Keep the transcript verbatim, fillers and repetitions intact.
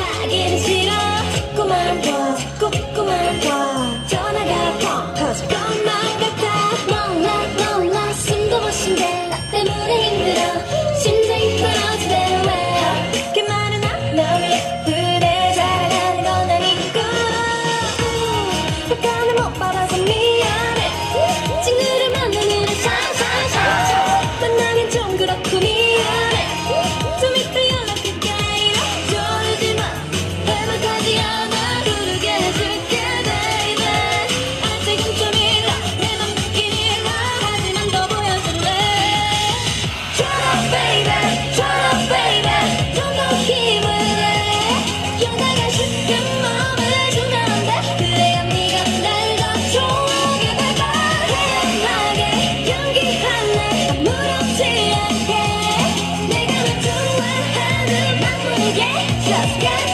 가기는 싫어 자꾸만 봐 자꾸만 봐 전화가 펑 터질 것만 같아 몰라 몰라 숨도 못 쉰대 나 때문에 힘들어 심장이 떨어지대로 왜 그렇게 말은 안 너무 예쁘대 자랑하는 건 아니고 약간은 못 받아서 미안해 친구를 만나는 샤샤샤 만나긴 좀 그렇고 미안해 좀 이따 연락할게 이러지 마 회복하지 않아 부르게 해줄게 baby 아직은 좀 일러 내 맘 듣긴 일러 하지만 더 보여줄래 Shut up baby Shut up baby 좀 더 힘을 내 여자가 쉽게 마음을 주면 안돼 그래야 네가 날 더 좋아하게 될까 태연하게 연기할래 아무렇지 않게 내가 널 좋아하는 맘 모르게 Just get